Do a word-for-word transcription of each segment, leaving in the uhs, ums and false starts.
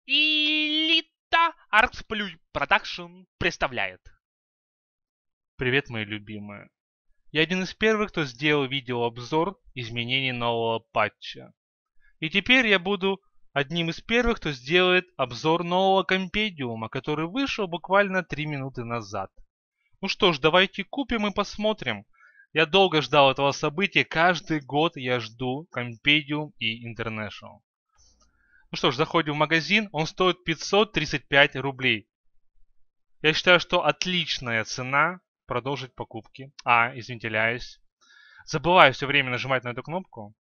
Элита Арксплюй Продакшн представляет. Привет, мои любимые. Я один из первых, кто сделал видеообзор изменений нового патча. И теперь я буду одним из первых, кто сделает обзор нового компедиума, который вышел буквально три минуты назад. Ну что ж, давайте купим и посмотрим. Я долго ждал этого события, каждый год я жду компедиум и International. Ну что ж, заходим в магазин, он стоит пятьсот тридцать пять рублей. Я считаю, что отличная цена продолжить покупки. А, извините, ляюсь. Забываю все время нажимать на эту кнопку.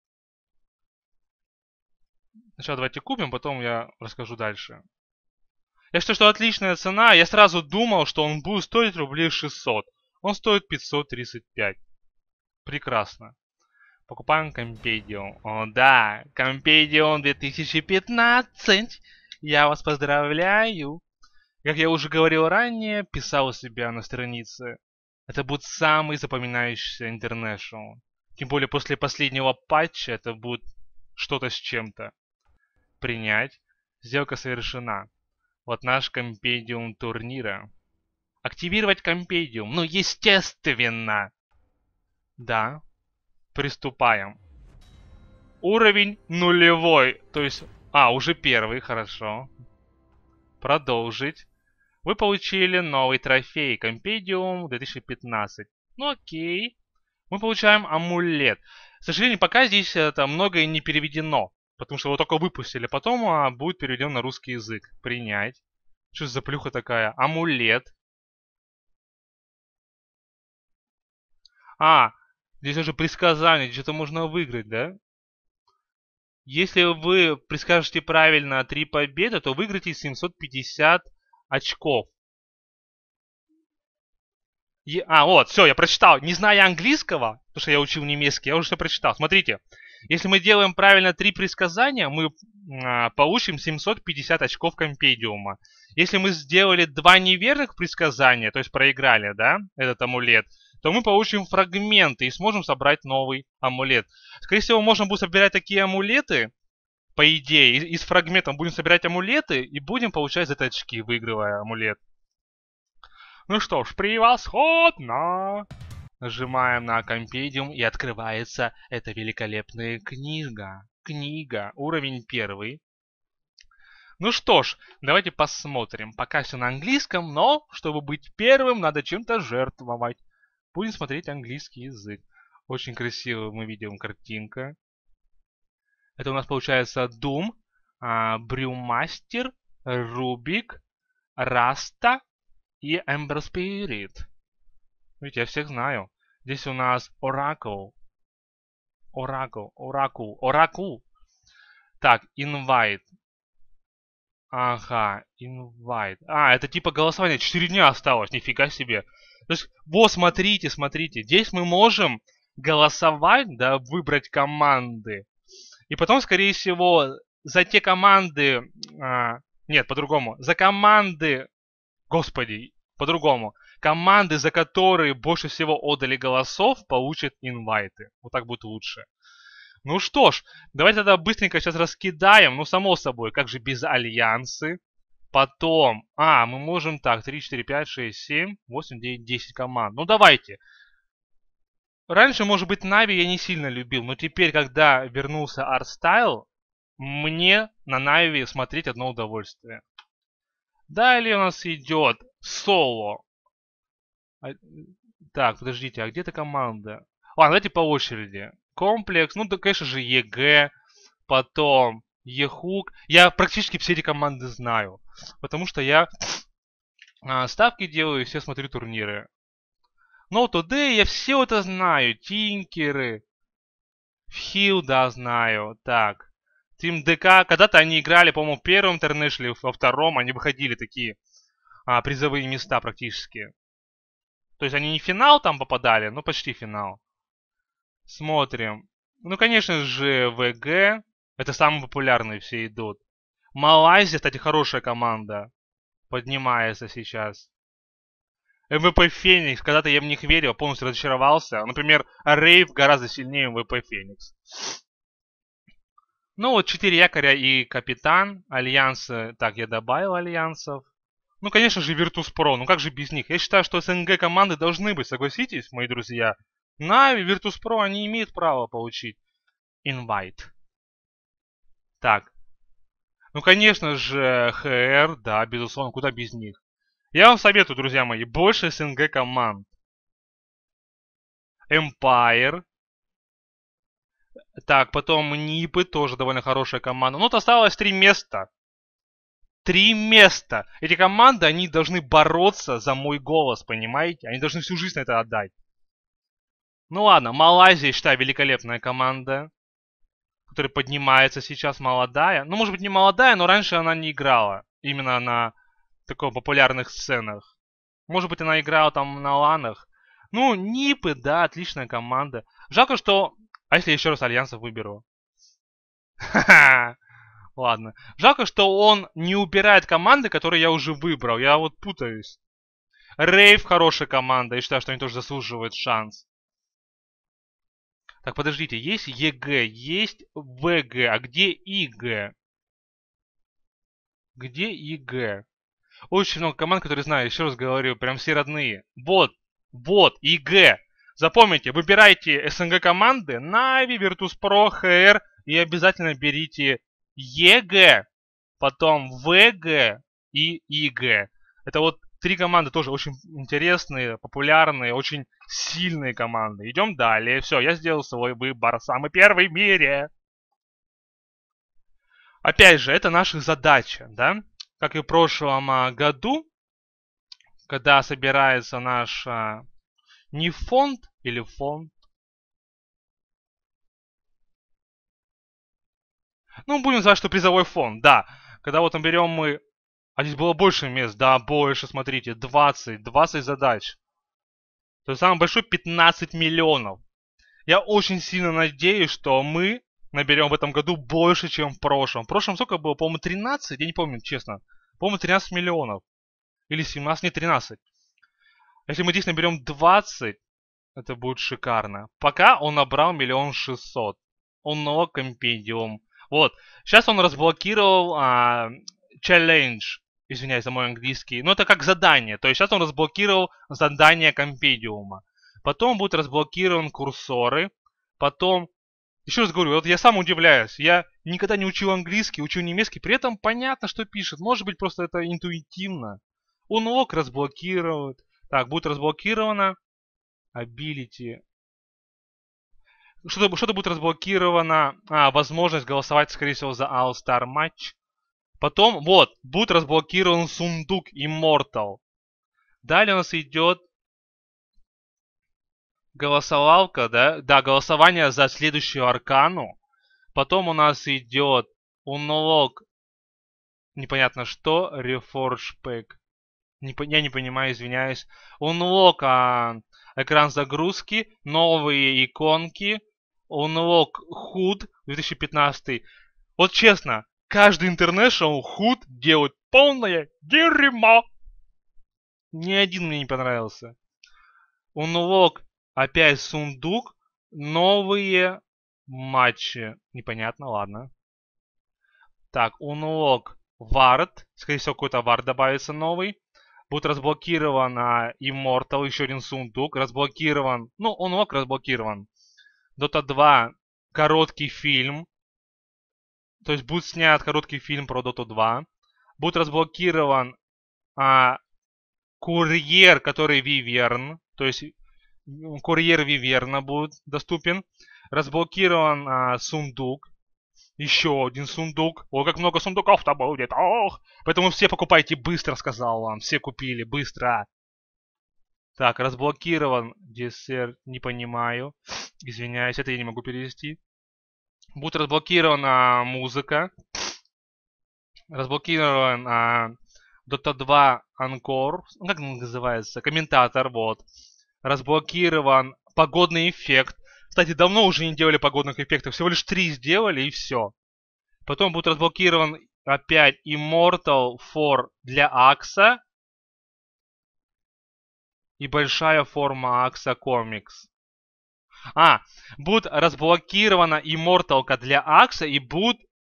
Сначала давайте купим, потом я расскажу дальше. Я считаю, что отличная цена. Я сразу думал, что он будет стоить рублей шестьсот. Он стоит пятьсот тридцать пять. Прекрасно. Покупаем компедиум. О да, компедиум две тысячи пятнадцать. Я вас поздравляю. Как я уже говорил ранее, писал у себя на странице. Это будет самый запоминающийся International. Тем более после последнего патча это будет что-то с чем-то. Принять. Сделка совершена. Вот наш компедиум турнира. Активировать компедиум. Ну, естественно. Да. Приступаем. Уровень нулевой. То есть... А, уже первый, хорошо. Продолжить. Вы получили новый трофей. Компедиум две тысячи пятнадцать. Ну окей. Мы получаем амулет. К сожалению, пока здесь это многое не переведено. Потому что его только выпустили. Потом а, будет переведен на русский язык. Принять. Что за плюха такая? Амулет. А, здесь уже предсказание. Что-то можно выиграть, да? Если вы предскажете правильно три победы, то выиграете семьсот пятьдесят очков. Е... А, вот, все, я прочитал. Не зная английского, потому что я учил немецкий, я уже все прочитал. Смотрите, если мы делаем правильно три предсказания, мы а, получим семьсот пятьдесят очков компедиума. Если мы сделали два неверных предсказания, то есть проиграли, да, этот амулет, то мы получим фрагменты и сможем собрать новый амулет. Скорее всего, можно будет собирать такие амулеты, по идее, из фрагментов будем собирать амулеты и будем получать за это очки, выигрывая амулет. Ну что ж, превосходно! Нажимаем на компедиум и открывается эта великолепная книга. Книга, уровень первый. Ну что ж, давайте посмотрим. Пока все на английском, но чтобы быть первым, надо чем-то жертвовать. Будем смотреть английский язык. Очень красиво мы видим картинка. Это у нас получается Doom, Brewmaster, Rubik, Rasta и Ember Spirit. Видите, я всех знаю. Здесь у нас Oracle. Oracle, Oracle, Oracle. Так, Invite. Ага, Invite. А, это типа голосование. четыре дня осталось, нифига себе. То есть, вот, смотрите, смотрите. Здесь мы можем голосовать, да, выбрать команды. И потом, скорее всего, за те команды... А, нет, по-другому. За команды... Господи, по-другому. Команды, за которые больше всего отдали голосов, получат инвайты. Вот так будет лучше. Ну что ж, давайте тогда быстренько сейчас раскидаем. Ну, само собой, как же без альянсы. Потом... А, мы можем так, три, четыре, пять, шесть, семь, восемь, девять, десять команд. Ну, давайте. Раньше, может быть, Нави я не сильно любил, но теперь, когда вернулся ArtStyle, мне на Нави смотреть одно удовольствие. Далее у нас идет соло. Так, подождите, а где-то команда? Ладно, давайте по очереди. Комплекс, ну да, конечно же, ЕГЭ, потом ЕХУК. Я практически все эти команды знаю, потому что я а, ставки делаю и все смотрю турниры. No Today я все это знаю. Тинкеры. Хилл, да, знаю. Так. Team ди кей. Когда-то они играли, по-моему, в первом интернешнле, во втором. Они выходили такие а, призовые места практически. То есть они не в финал там попадали, но почти финал. Смотрим. Ну, конечно же, ВГ. Это самые популярные все идут. Малайзия, кстати, хорошая команда. Поднимается сейчас. эм вэ пэ Феникс, когда-то я в них верил, полностью разочаровался. Например, Рейв гораздо сильнее эм вэ пэ Феникс. Ну вот четыре якоря и капитан. Альянсы. Так, я добавил альянсов. Ну, конечно же, Virtus.pro. Ну, как же без них? Я считаю, что СНГ команды должны быть, согласитесь, мои друзья? Нави, Virtus.pro, они имеют право получить инвайт. Так. Ну, конечно же, ХР, да, безусловно, куда без них. Я вам советую, друзья мои, больше СНГ команд. Empire. Так, потом Нипы, тоже довольно хорошая команда. Ну, вот осталось три места. Три места. Эти команды, они должны бороться за мой голос, понимаете? Они должны всю жизнь на это отдать. Ну ладно, Малайзия, считаю, великолепная команда, которая поднимается сейчас, молодая. Ну, может быть, не молодая, но раньше она не играла. Именно на таких популярных сценах. Может быть, она играла там на ланах. Ну, Нипы, да, отличная команда. Жалко, что... А если я еще раз альянсов выберу? Ха-ха. Ладно. Жалко, что он не убирает команды, которые я уже выбрал. Я вот путаюсь. Рейв хорошая команда. Я считаю, что они тоже заслуживают шанс. Так, подождите. Есть ЕГЭ, есть ВГ. А где ИГ? Где ИГ? Очень много команд, которые знаю. Еще раз говорю, прям все родные. Вот. Вот. ИГ. Запомните, выбирайте СНГ команды. Нави, Virtus.pro, ХР. И обязательно берите ЕГЭ, потом ВГ и ИГ. Это вот три команды тоже очень интересные, популярные, очень сильные команды. Идем далее. Все, я сделал свой выбор. Самый первый в мире. Опять же, это наша задача, да? Как и в прошлом а, году, когда собирается наш а, не фонд или фонд. Ну, будем называть, что призовой фонд, да. Когда вот берем мы... А здесь было больше мест, да, больше, смотрите, двадцать, двадцать задач. То есть самый большой пятнадцать миллионов. Я очень сильно надеюсь, что мы наберем в этом году больше, чем в прошлом. В прошлом сколько было? По-моему, тринадцать? Я не помню, честно. По-моему, тринадцать миллионов. Или семнадцать, не тринадцать. Если мы здесь наберем двадцать, это будет шикарно. Пока он набрал миллион шестьсот. Он новый компендиум. Вот. Сейчас он разблокировал а, challenge. Извиняюсь за мой английский. Но это как задание. То есть сейчас он разблокировал задание компендиума. Потом будут разблокированы курсоры. Потом... Еще раз говорю, вот я сам удивляюсь. Я никогда не учил английский, учил немецкий. При этом понятно, что пишет. Может быть, просто это интуитивно. Unlock разблокирует. Так, будет разблокировано. Ability. Что-то что будет разблокировано. А, возможность голосовать, скорее всего, за All-Star матч. Потом, вот, будет разблокирован сундук Immortal. Далее у нас идет голосовалка, да? Да, голосование за следующую аркану. Потом у нас идет Unlock, непонятно что, Reforge Pack. Не, я не понимаю, извиняюсь. Unlock а, экран загрузки, новые иконки. Unlock худ две тысячи пятнадцатый. Вот честно, каждый International худ делает полное дерьмо. Ни один мне не понравился. Unlock опять сундук. Новые матчи. Непонятно, ладно. Так, Unlock Ward. Скорее всего, какой-то Ward добавится новый. Будет разблокирован а, Immortal, еще один сундук. Разблокирован. Ну, Unlock разблокирован. Дота два. Короткий фильм. То есть будет снят короткий фильм про Доту два. Будет разблокирован а, курьер, который Виверн. То есть курьер Виверна будет доступен. Разблокирован а, сундук. Еще один сундук. Ой, как много сундуков-то будет. Ох! Поэтому все покупайте быстро, сказал вам. Все купили быстро. Так, разблокирован десерт. Не понимаю. Извиняюсь, это я не могу перевести. Будет разблокирована музыка. Разблокирован а, Дота два Анкор. Ну, как он называется? Комментатор, вот. Разблокирован погодный эффект. Кстати, давно уже не делали погодных эффектов. Всего лишь три сделали и все. Потом будет разблокирован опять Immortal фор для Акса. И большая форма Акса Комикс. А, будет разблокирована Immortalка для Акса и будет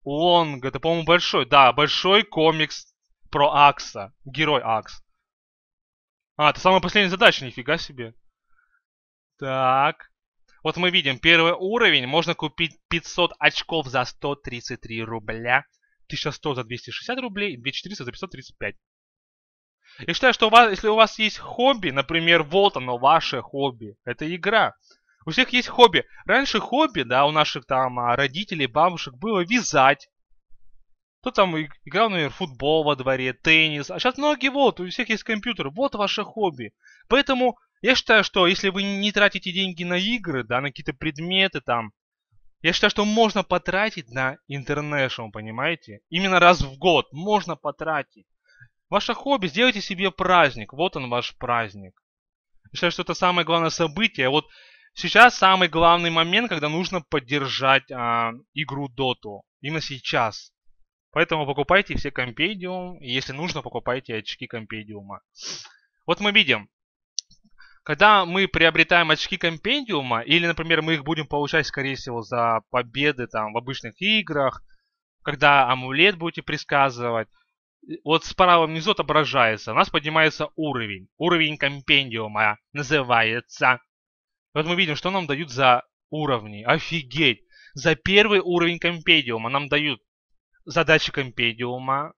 Лонг, это, по-моему, большой. Да, большой комикс про Акса. Герой Акс. А, это самая последняя задача, нифига себе. Так. Вот мы видим, первый уровень. Можно купить пятьсот очков за сто тридцать три рубля. тысяча сто за двести шестьдесят рублей. И две тысячи четыреста за пятьсот тридцать пять. Я считаю, что у вас, если у вас есть хобби, например, вот оно, ваше хобби. Это игра. У всех есть хобби. Раньше хобби, да, у наших там родителей, бабушек было вязать. Кто там играл, например, в футбол во дворе, теннис. А сейчас многие вот, у всех есть компьютер. Вот ваше хобби. Поэтому я считаю, что если вы не тратите деньги на игры, да, на какие-то предметы там, я считаю, что можно потратить на International, понимаете? Именно раз в год можно потратить. Ваше хобби, сделайте себе праздник. Вот он ваш праздник. Я считаю, что это самое главное событие. Вот сейчас самый главный момент, когда нужно поддержать а, игру Доту. Именно сейчас. Поэтому покупайте все компедиум. И если нужно, покупайте очки компедиума. Вот мы видим. Когда мы приобретаем очки компендиума, или, например, мы их будем получать, скорее всего, за победы там в обычных играх, когда амулет будете предсказывать, вот справа внизу отображается, у нас поднимается уровень. Уровень компендиума называется. Вот мы видим, что нам дают за уровни. Офигеть! За первый уровень компендиума нам дают задачи компендиума,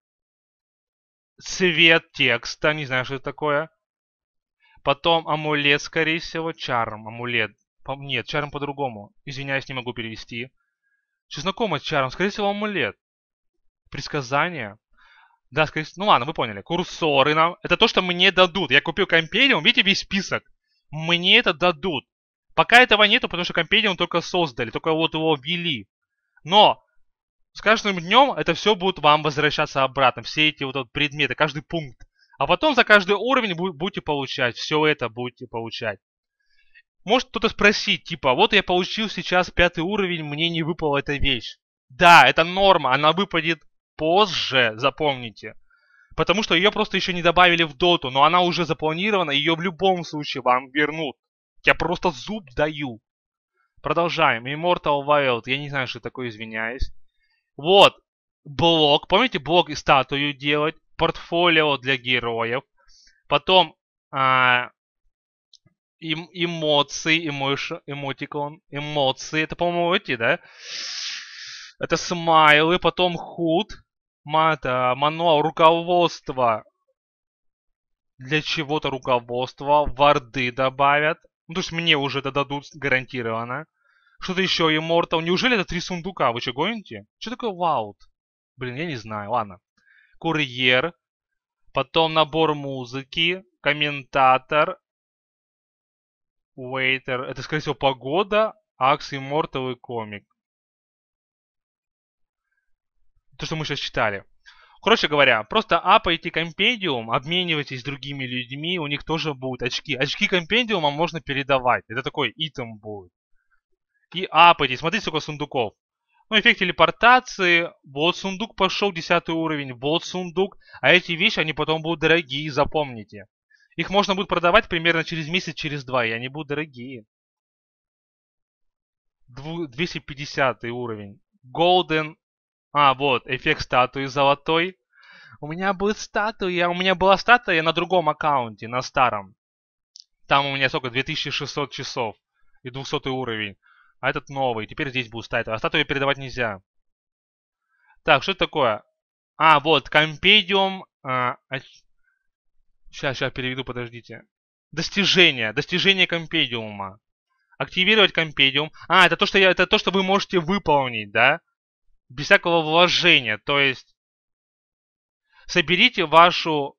цвет текста, не знаю, что это такое. Потом амулет, скорее всего, чарм, амулет. Нет, чарм по-другому. Извиняюсь, не могу перевести. Что знакомо с чарм? Скорее всего, амулет. Предсказание. Да, скорее всего. Ну ладно, вы поняли. Курсоры нам. Это то, что мне дадут. Я купил компедиум, видите весь список. Мне это дадут. Пока этого нету, потому что компедиум только создали, только вот его ввели. Но с каждым днем это все будет вам возвращаться обратно. Все эти вот предметы, каждый пункт. А потом за каждый уровень будете получать. Все это будете получать. Может кто-то спросить, типа, вот я получил сейчас пятый уровень, мне не выпала эта вещь. Да, это норма, она выпадет позже, запомните. Потому что ее просто еще не добавили в доту, но она уже запланирована, ее в любом случае вам вернут. Я просто зуб даю. Продолжаем. Immortal Wild, я не знаю, что такое, извиняюсь. Вот, блок, помните, блок и статую делать. Портфолио для героев. Потом а, эм, эмоции, эмоtion, эмотикон, эмоции. Это, по-моему, эти, да? Это смайлы. Потом худ. Мата, мануал, руководство. Для чего-то руководство. Варды добавят. Ну, то есть мне уже это дадут гарантированно. Что-то еще, Immortal. Неужели это три сундука? Вы что, гоните? Что такое Wild? Блин, я не знаю. Ладно. Курьер. Потом набор музыки. Комментатор. Waiter. Это, скорее всего, погода. Акс, Immortal и комик. То, что мы сейчас читали. Короче говоря, просто апайте компендиум, обменивайтесь с другими людьми, у них тоже будут очки. Очки компендиума можно передавать. Это такой итем будет. И апайте. Смотрите, сколько сундуков. Ну, эффект телепортации. Вот сундук пошел, десятый уровень. Вот сундук. А эти вещи, они потом будут дорогие, запомните. Их можно будет продавать примерно через месяц, через два. И они будут дорогие. двести пятидесятый уровень. Golden. А, вот, эффект статуи золотой. У меня будет статуя. У меня была статуя на другом аккаунте, на старом. Там у меня сколько? две тысячи шестьсот часов. И двухсотый уровень. А этот новый. Теперь здесь будет статуя. А статую передавать нельзя. Так, что это такое? А, вот, компедиум. А, а... Сейчас, сейчас переведу, подождите. Достижение. Достижение компедиума. Активировать компедиум. А, это то, что я, это то, что вы можете выполнить, да? Без всякого вложения. То есть, соберите вашу...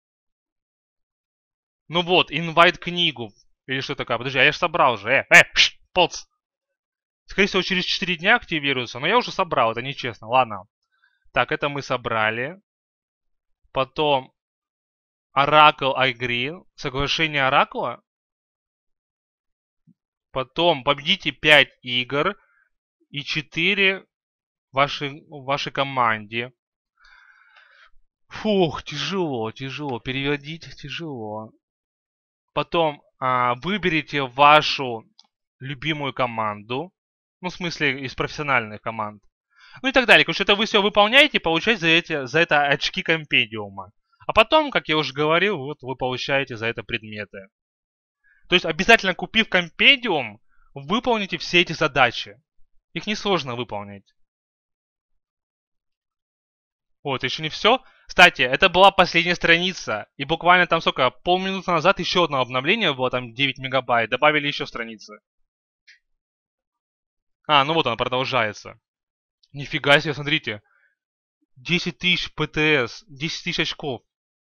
Ну вот, инвайт книгу. Или что такое? Подожди, а я же собрал же. Э, э, пш, полц. Скорее всего, через четыре дня активируется. Но я уже собрал, это нечестно. Ладно. Так, это мы собрали. Потом Oracle Agree. Соглашение Оракула. Потом победите пять игр. И четыре вашей, вашей команде. Фух, тяжело, тяжело. Переводить тяжело. Потом а, выберите вашу любимую команду. Ну, в смысле, из профессиональных команд. Ну и так далее. Короче, это вы все выполняете, получаете за, эти, за это очки компендиума. А потом, как я уже говорил, вот вы получаете за это предметы. То есть обязательно купив компендиум, выполните все эти задачи. Их несложно выполнить. Вот, еще не все. Кстати, это была последняя страница. И буквально там сколько, полминуты назад еще одно обновление было, там девять мегабайт. Добавили еще страницы. А, ну вот она продолжается. Нифига себе, смотрите. десять тысяч пэ тэ эс, десять тысяч очков.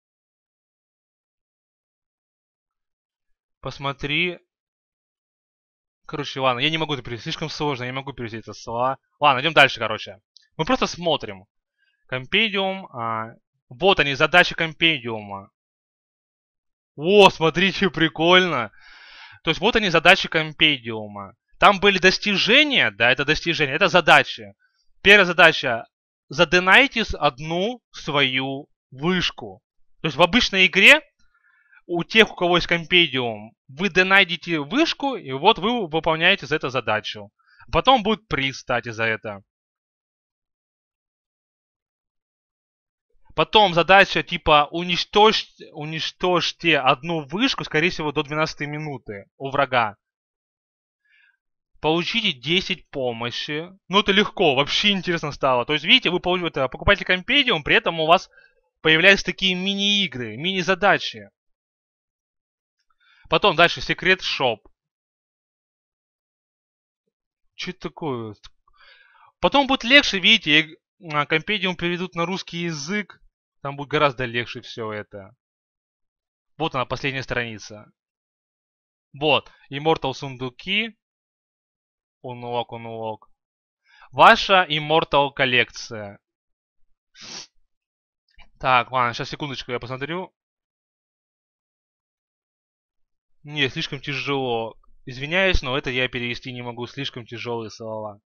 Посмотри. Короче, ладно, я не могу это перевести, слишком сложно, я не могу перевести это слова. Ладно, идем дальше, короче. Мы просто смотрим. Компендиум. А, вот они, задачи компендиума. О, смотрите, прикольно. То есть вот они, задачи компендиума. Там были достижения, да, это достижения, это задачи. Первая задача. Задонайте одну свою вышку. То есть в обычной игре у тех, у кого есть компендиум, вы донайдите вышку, и вот вы выполняете за это задачу. Потом будет приз, кстати, за это. Потом задача типа уничтожьте, уничтожьте одну вышку, скорее всего, до двенадцатой минуты у врага. Получите десять помощи. Ну, это легко, вообще интересно стало. То есть, видите, вы покупаете компендиум, при этом у вас появляются такие мини-игры, мини-задачи. Потом дальше секрет шоп. Что это такое? Потом будет легче, видите, компендиум переведут на русский язык. Там будет гораздо легче все это. Вот она, последняя страница. Вот. Immortal сундуки. Unlock, unlock. Ваша Immortal коллекция. Так, ладно, сейчас секундочку я посмотрю. Не, слишком тяжело. Извиняюсь, но это я перевести не могу. Слишком тяжелые слова.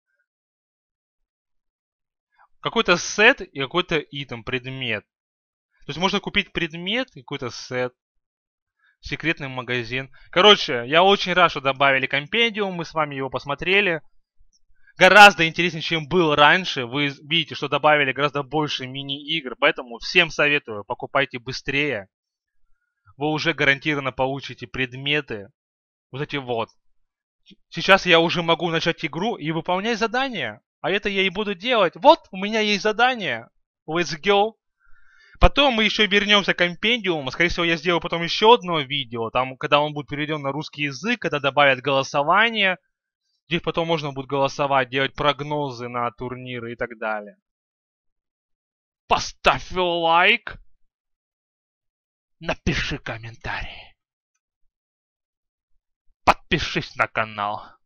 Какой-то сет и какой-то итем, предмет. То есть можно купить предмет и какой-то сет. Секретный магазин. Короче, я очень рад, что добавили компендиум. Мы с вами его посмотрели. Гораздо интереснее, чем был раньше. Вы видите, что добавили гораздо больше мини-игр. Поэтому всем советую, покупайте быстрее. Вы уже гарантированно получите предметы. Вот эти вот. Сейчас я уже могу начать игру и выполнять задания. А это я и буду делать. Вот, у меня есть задание. Let's go. Потом мы еще вернемся к компендиуму. Скорее всего, я сделаю потом еще одно видео. Там, когда он будет переведен на русский язык, когда добавят голосование. Здесь потом можно будет голосовать, делать прогнозы на турниры и так далее. Поставь лайк. Напиши комментарий. Подпишись на канал.